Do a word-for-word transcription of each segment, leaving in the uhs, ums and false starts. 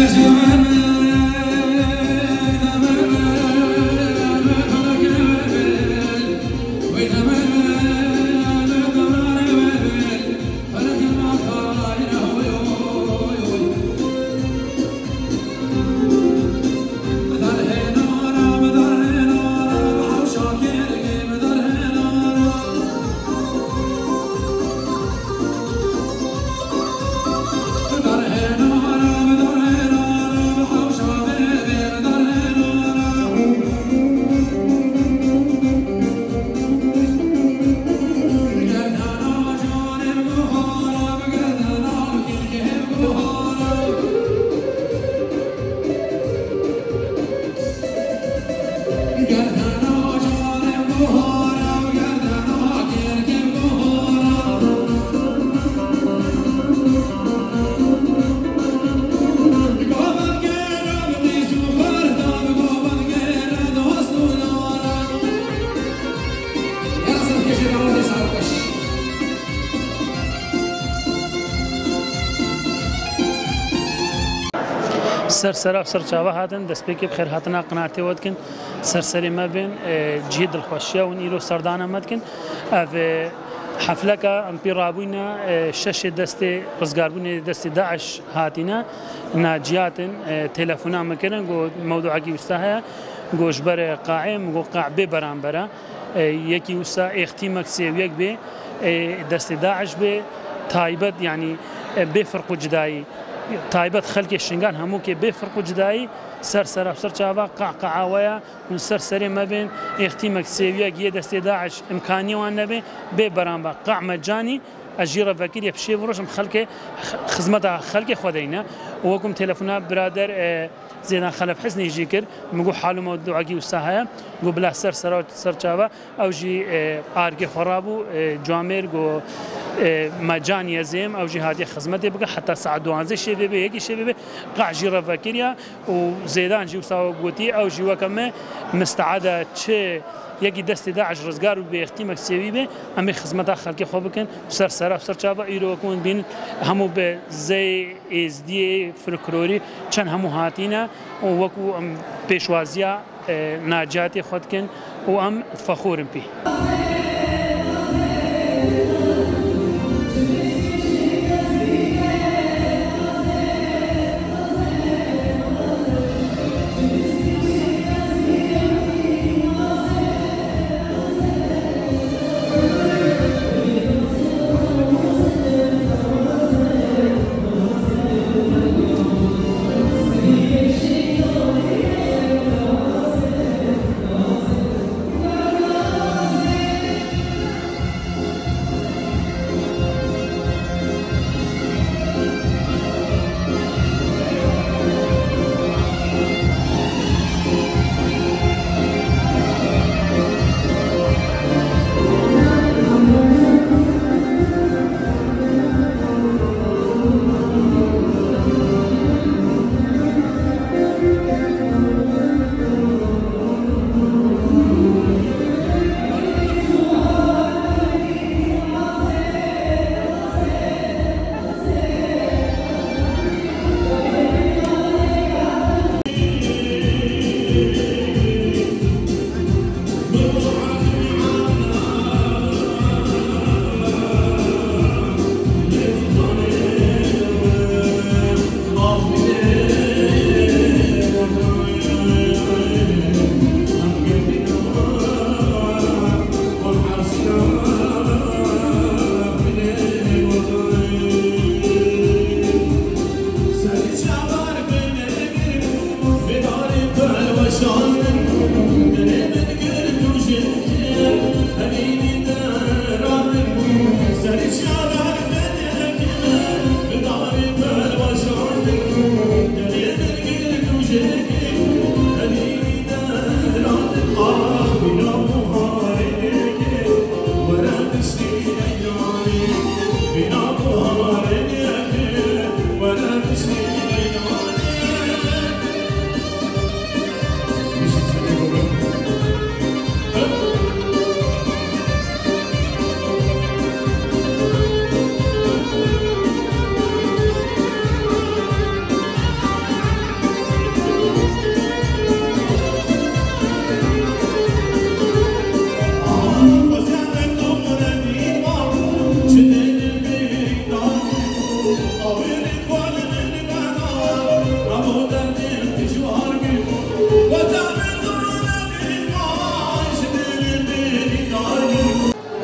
سر سر سر چاوا هاتن دست پیکی بخیر هاتنا قناعتی ود کن سر سری ما بین جهد الخوشیه و نیرو سردانه مد کن اف حفله که ام پی رابوینا شش دست رزگاربون دست داعش هاتینا ناجیاتن تلفونا مکنن گو موضوع کی وستها گوش بر قائم گو قاعبه برام برا یکی وسا اختیمک سیویک به دست داعش به تایبت یعنی بفرق جدایی تایبت خلق الشنغان همو که بفرق جدایی سر سر سر چاوا قع قعاويا من سر سر ما بين اختيمك سيفيا جي دست داعش امكانيه وان به ببرام قع مجاني اجير فكر يفشي وروش خلق خدمه خلق خدينا وكم تليفونات برادر زين خلف حسني يجيكر مقو حاله موضوع جي وساها جو بلا سر سر سر چاوا او جي ارجي خرابو جامر جو مجاني زيم او جهادي خدمته بقى حتى ساعه دوانزه شي به هيك شي به قع جير فكريا وزيدان جي وساو قوتي او جي وكم مستعده تشي یکی دست داعش رزگار و به اختیمک سوی به امی خدمت خلقی خوب کن سر سر سر چاوا ایرو کن بین همو به زی از دی فلکلوری چند همو هاتینا و وکو ام پیشوازیا ناجاتی خود کن و ام فخورم پی. ولا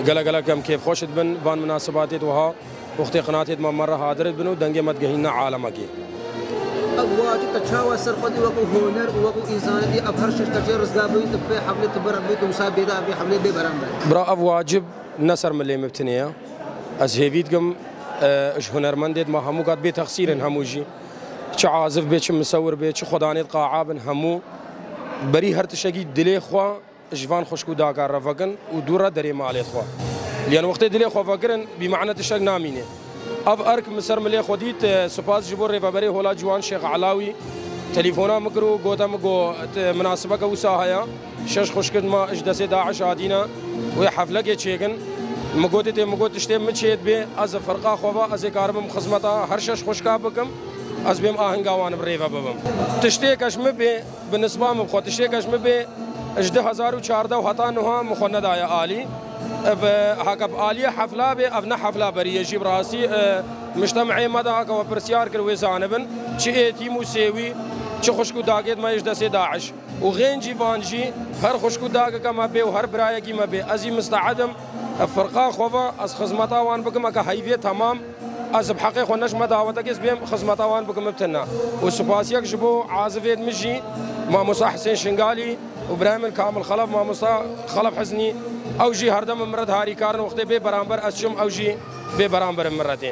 قلا قلا كم كيف خوشت بن بان مناسباتي وها وقت قناتي ما مرة حاضرت بنو دنجي مت جهينا عالمك أواجد تشاوى سرقدي وقو هونر وقو إنسان دي أبهر شركة رزقابي تبي حملة تبرمي كمسابقة في حملة ببرامبر برا أواجب نصر ملي مبتنية أزهبيتكم إيش هنرمندت ما همو قد بتخسير هموجي شعازف بيتش مصور بيتش خدانيت قاعابن همو بري هر تشجي دلي خوا جوان خوشكو داكار رفقن ودورا دري مالي خوا لأن وقت دلي خوا فكرن بمعنى تشج نامينه أب أرك مصر ملي خديت سباز جبور ريفابري هولا جوان شيخ علاوي تليفونا مكرو قوتا مكو مناسبة كوساهايا شش خوشكد ما إجدسي داعش عادينا ويا حفلة كيتشيكن مقوتي تي مقوت تشتي متشيد بي از فرقا خوبا از كارم خدمتا هر شش خوشكا بكم از بهم آهنگاوان بريفا ببم تشتي كشم بي بالنسبة مبخو تشتي كشم بي اجده هزار و چارده و حتا نها مخند آیا آلی هاكب آلية حفلة بي أبنا حفلة بري يجيب راسي مجتمعي مدى هاكا برسيار كروي زانبن چه ايتيم و سيوي چه خوشكو داگيت ما يجدس داعش و غين جيوانجي هر خوشكو داگا ما بي و هر برايكي ما بي ازي مستعدم فرقا خوفا از خدمتا وان بكم اكا هايفيه تمام از بحقي خونش ما دعوتك اس بهم خدمتا وان بكم مبتنا و سباسيك جبو عازفيت مجي مع موسى حسين شنقالي وابراهيم كامل خلف مع موسى خلف حزني او جي هردم مرد هاري كارن وقت بي برامبر اسشم او جي بي برامبر مرتين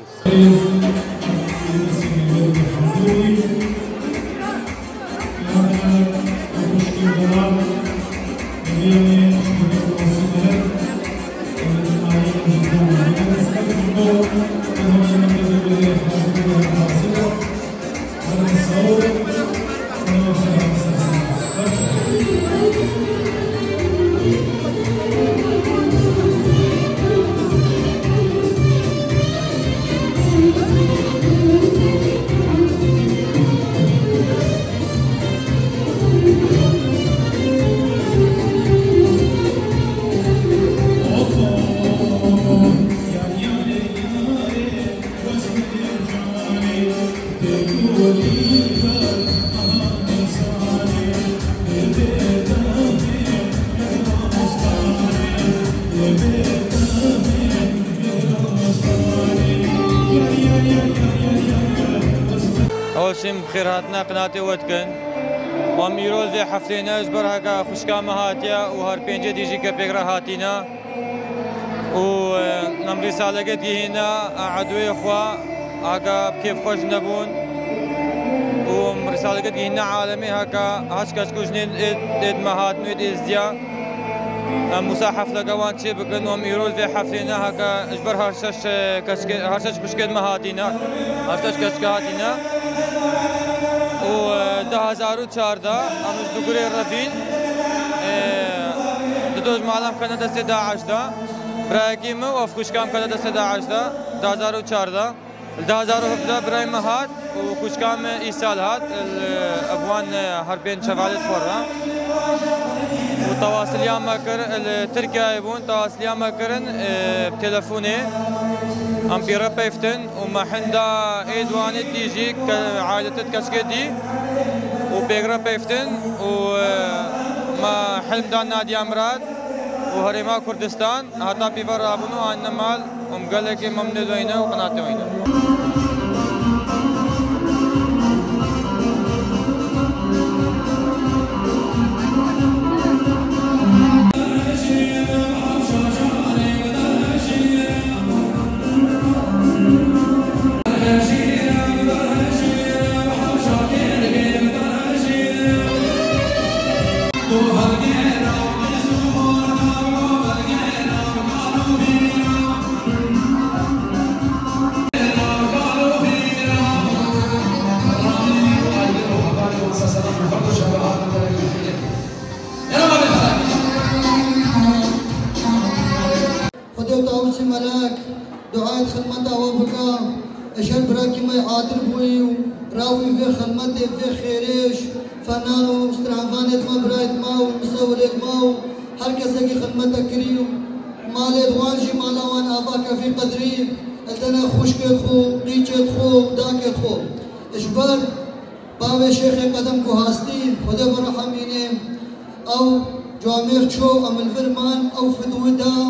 أول شيء بخير هاتنا قناتي وتكن وميرول ذي حفلينا اجبر هكا خوشكا مهاتيا وهر بينجي ديجي كبيرا هاتينا ونم رسالة قد هنا عدوي اخوا هكا بكيف خوش نبون وم رسالة قد هنا عالمي هكا هاش كشكوشنين اد مهات نويد ازديا موسى حفلة قوان شي بكن وميرول ذي حفلينا هكا اجبر هرشش كشك هرشش كشكد مهاتينا هرشش كشكاتينا و ده هزار و چارده امروز دوگری رفین دودوج معلم کنه دست داعش ده برای ما و افکوشکام کنه دست داعش ده ده هزار و چارده ده هزار و هفده برای ما هات و خوشکام ایسال هات ابوان هربین شوالت خورده و تواصلیا ما کر ترکیه ایبون تواصلیا ما کرن بتلفونه ام بيرا بيفتن وما حندا ايدواني ديجي عادة كاسكدي وبيغرا بيفتن وما حلم دان نادي امراد وهريما كردستان هذا بيفر رابنو عن مال ومقالك ممنوع وينه وقناته وينه ملاك دعاء خدمته وبكى اشهد براكي ما يعاطر بوي راوي في خدمته في خيريش فنان ومسترعفان ما برايت ماو مصور ماو هر كسا کی خدمته كريم مال دوانجي مالا وان افاك في قدري اتنا خوشك خو قيچت خو داك خو اجبر باب شيخ قدم کو هاستي خدا برحمينه او جوامير چو عمل فرمان او فدودا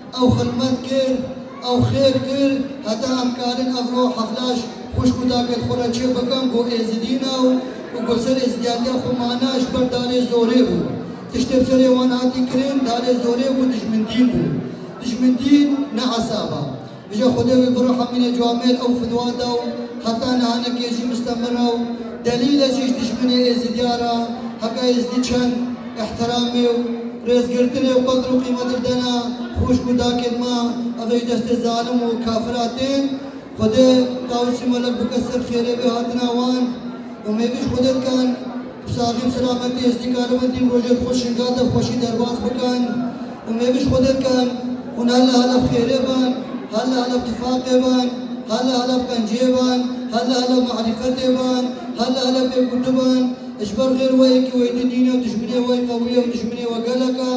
او خدمت کرد او خیر کرد حتی همکارن افرو حفلاش خوش کداکت خورا چه بکن گو ایزدینا و گو سر ازدیادیا خماناش بر داره زوره بود تشتب سر واناتی کرن داره زوره بود دشمن دین بود دشمن دین نه عصابه بجا خداوي بروحه من جوامل او فدواده حتى نهانا كيجي مستمره دليل جيش دشمني ازديارا هكا ازديشان احترامي ريز قرتني وقدر وقيمة الدنا خوش كداكد ما افيش دست الظالم وكافراتين خده قاوسي ملك بكسر خيري بهاتنا وان وميبش خده كان بساقيب سلامتي ازدكارمتي بروجت خوش شنقاده خوشي درباس بكان وميبش خده كان ونهلا هلا بخيري بان هلا هلا باتفاقي بان هلا هلا بقنجي بان هلا هلا بمعرفتي بان هلا هلا بكتبان اجبر غير ويك ويدي دينه ودشمني وي قويه ودشمني وقلقه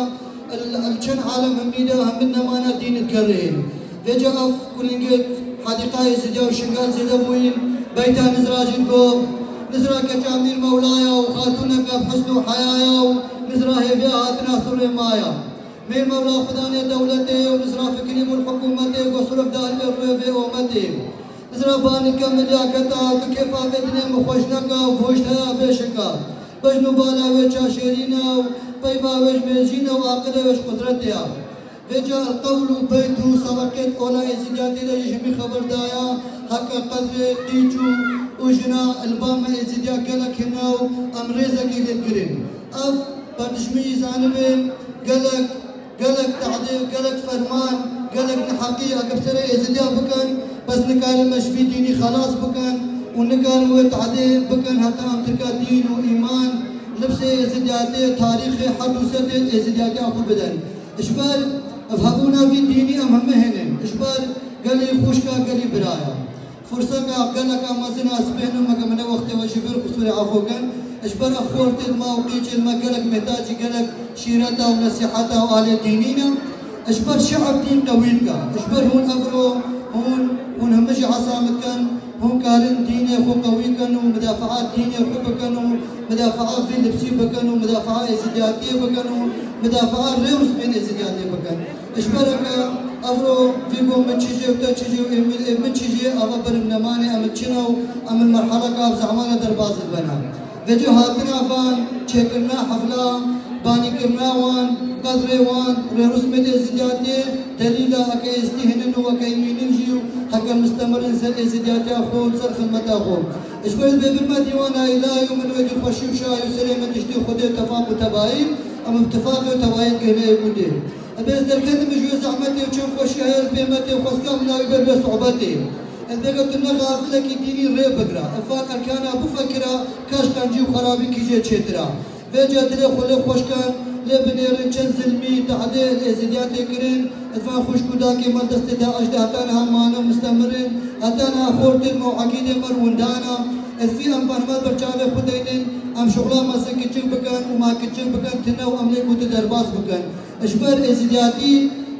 الشن عالم هميده همنا مانا دين تكرين فيجا اف كل قد حديقه زجا وشنقال زيدبوين بيتها نزراجين قوم نزرا كجامير مولايا وخاتونك بحسن وحيايا ونزرا هي فيها تناثر مايا مير مولا خداني دولتي ونزرا فكري من حكومتي وصرف دار في امتي نزرا بانك ملياكتا وكيف بدنا مخوشنكا وفوشتها بيشكا بجنو بالا ويشا شيرينا وبيبا ويش ميزينا وعقدا ويش قدرتها بيجا القول بيتو سبقت اولا ازدياتي لجمي خبر دايا حقا قدر قيجو وجنا الباما ازديا قلق هناو امريزا كي للكرين اف بردشمي زانبين قلق قلق تعديل قلق فرمان قلق نحقي اكبسري ازديا بكن بس نكال مشفي ديني خلاص بكن ونكال وتعديل بكن حتى امتركا دين وايمان لبسي ازدياتي تاريخي حدوثتي ازدياتي اخو بدن اشبال افهمونا في ديني ام هم هنن اشبال قالي خوشكا قالي برايا فرصة قالك مازنا اسبهن ما كمان وقت وشبر قصور عفوكن اشبال افورت ما وقيج ما قالك محتاج قالك شيرته ونصيحته وآل دينينا اشبال شعب دين قويلكا اشبال هون افرو هون هون همجي عصامتكن هون كارن ديني خو قوي كن ومدافعات ديني خو بكن ومدافعات في لبسي بكن ومدافعات ازدياتيه بكن ومدافعات ريوس بين ازدياتيه بكن اشبرك افرو فيكم من تشيجي وتشيجي من تشيجي اغبر منماني ام تشنو ام المرحله كاب زعمانه درباز البنا فيديو هاتنا فان تشكرنا حفله باني كرنا وان قدري وان رسمة ازدياتي دليلا هكا يستهنن وكا يمينجيو هكا مستمر انسان ازدياتي اخو صر خدمة اخو اشبال بيبما ديوانا الهي ومن وجه الخشي وشاي وسلامة تشتي خدي اتفاق وتباين ام اتفاق وتباين كهنا يقودي بس دركت مجوي زعمتي وشم خوشي هاي البيمتي وخسكا مناوي بلو صعوبتي البيقت انه غافلك يديني ريب بقرا افاكر كان ابو فكرة كاش كان جيو خرابي كيجي تشترا بيجا دلي خلي خوش كان لبنيرن چند زلمي تعديل ازديات كرين ادفع خوش كوداكي مال دستي اجدا هتانا همانا مستمرين هتانا خورتين مو عقيدة مروندانا الفي ام برمال برچاوي خدينين ام شغلا ما سكتشل بكن وما كتشل بكن تنو ام ليكو تدرباس بكن اشبر ازدياتي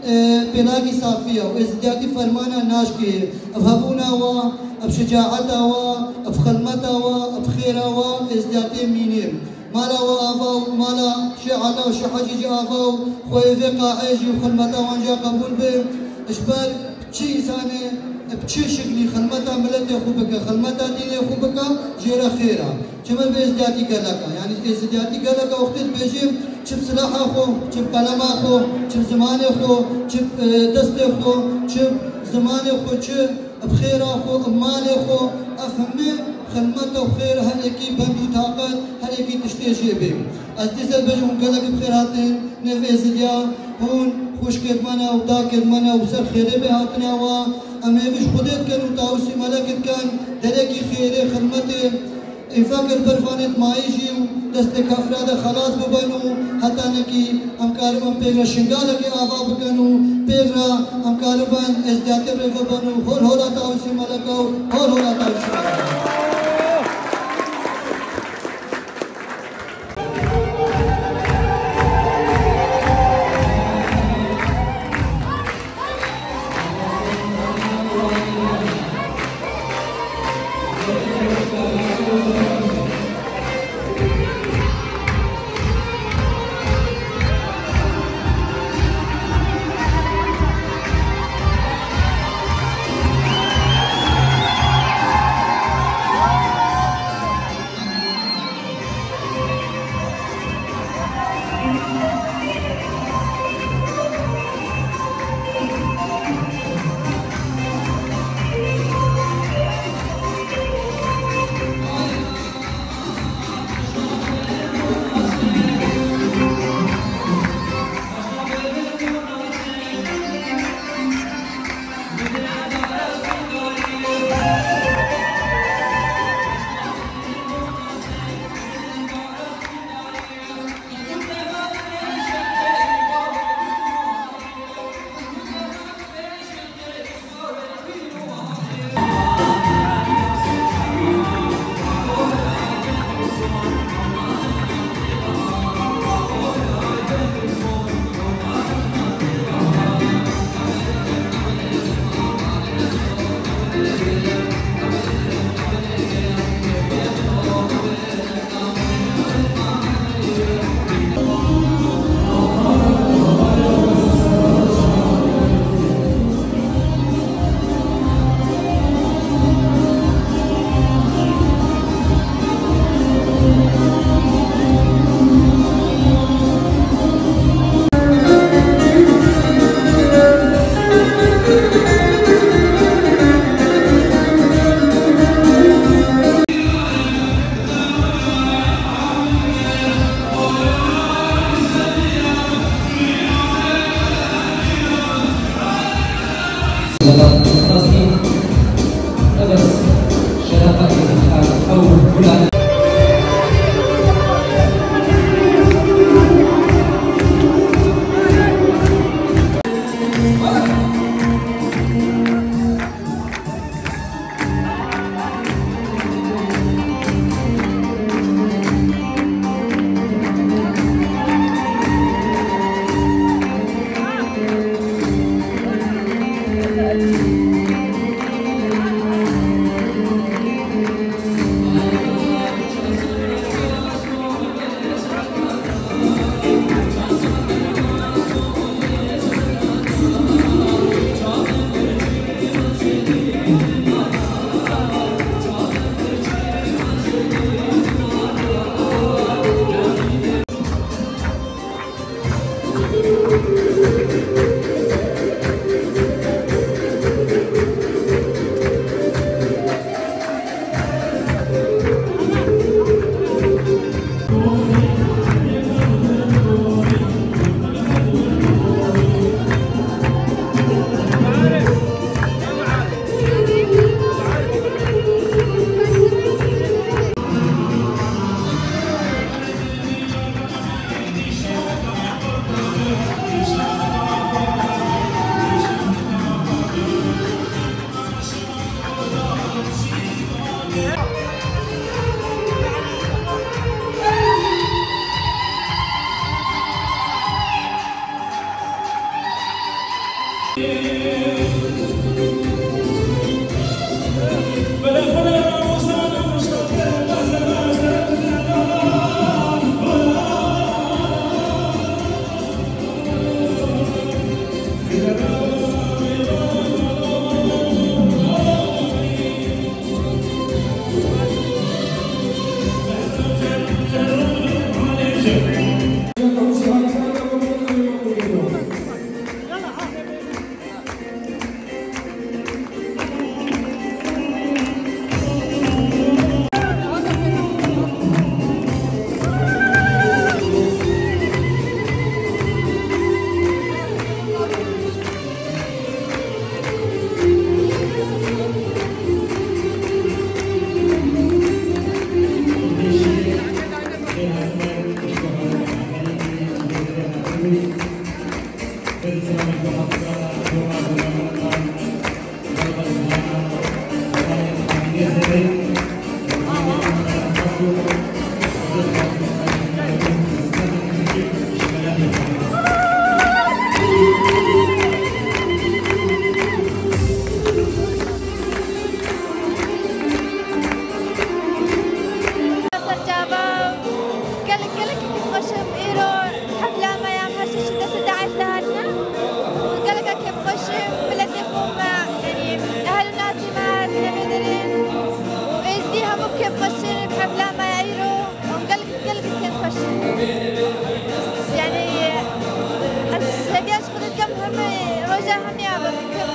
بلاغي صافية وازدياتي فرمانا ناشكي افهبونا و بشجاعتها و بخدمتها و بخيرها و ازدياتي مينير مالا وآفاو مالا شعلا وشحجيجي آفاو خوي في قاعيجي وخدمتا وانجا قبول به اشبال بشي إنساني بشي شكلي خدمتا ملتي خوبك خدمتا ديني خوبك جيرا خيرا شمال بإزدياتي قلقا يعني إزدياتي قلقا وقتل بيجيب شب سلاح أخو شب قلم أخو شب زمان أخو شب دست أخو شب زمان أخو شب بخير أخو مال أخو أفهمي خدمته وخير هل يكي بندو طاقت هل يكي تشتيشي بي أزديسل بجون قلق بخير هاتين نف إزديا هون خوش كدمانا ودا كدمانا وسر خيري بهاتنا و أمي بش خودت كان وتاوسي ملكت كان دريكي خيري خدمتي إنفاق البرفانت مايجي دست كافرادا خلاص ببنو حتى نكي ام كاربان بيغرا شنگالا كي آفا بكنو بيغرا ام كاربان ازدياتي بريفا بنو هول هولا تاوسي ملكو هول هولا تاوسي ملكو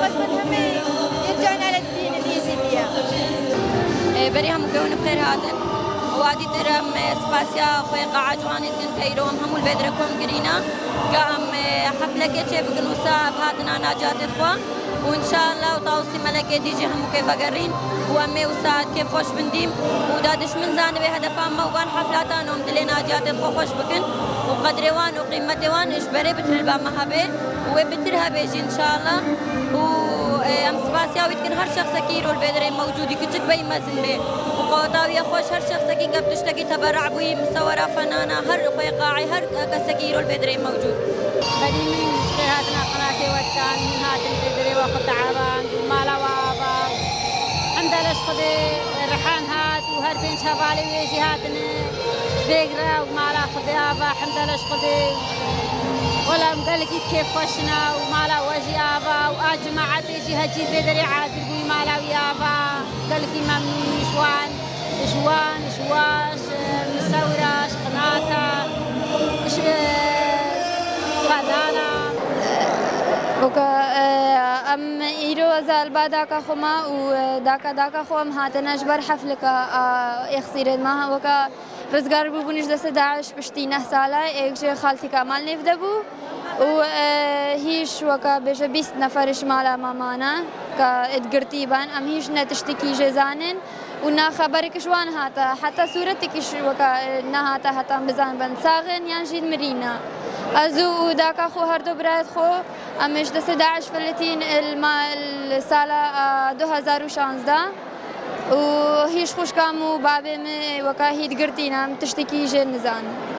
خوش من همه يرجعنا للدين الإيزيبية. بريهم مكون بخير هاتن وادي ترم سباسيا خوي قاعد جواني كن كيروم هم البدركم قرينا قام حفلة كتشي بقنوسا بهاتنا ناجات الخوا وإن شاء الله وطاوسي ملكة ديجي هم كيف قرين وأمي وساعد كيف خوش بنديم ودادش من زان بهدفان موقان حفلاتان وم دلي ناجات الخوا خوش بكن وقدروان وقيمتوان إجبري بتر الباب مهابي وبترها بيجي إن شاء الله وأم سباسيا ويتكن هر شخص كيرو البدري موجودي كتشك بي مزن بي وقوطاوية خوش هر شخص كي قبل تشتكي تبرع بوي مصورة فنانة هر خوي قاعي هر كسكيرو البدري موجود. بدي من هاتنا قناتي وكان من هات البدري وقت عبان ومالا وابا عندنا لشقدي الرحان هات وهر بين شبالي ويجي هاتنا بيقرا ومالا خدي ابا عندنا لشقدي ولا مقلقي كيف خوشنا ومالا وجي ابا واجماعات يجي هجي بدري عادل بوي مالا ويابا قلقي ممنون شوان شوان شواش مسوراش قناتا فنانا وكا ام ايرو زال بعدك خما وداكا داكا خوم هاتنا جبر حفلك يخسر ما وكا رزقار بونش دست داعش بشتينه ساله ايج خالتي كمال نفدبو وهيش وكا بيجا بيست نفرش مالا مامانا كا ادقرتيبان ام هيش نتشتكي جزانن ونا خبرك شوان هاتا حتى صورتك وكا نهاتا حتى بزان بن ساغن ينجي مرينا ازو وداكا خو هردو براد خو امش دست داعش فلتين السالة دو هزار وشانزده وهيش خوش كامو بابي وكا هيد قرتينا تشتكي جي نزان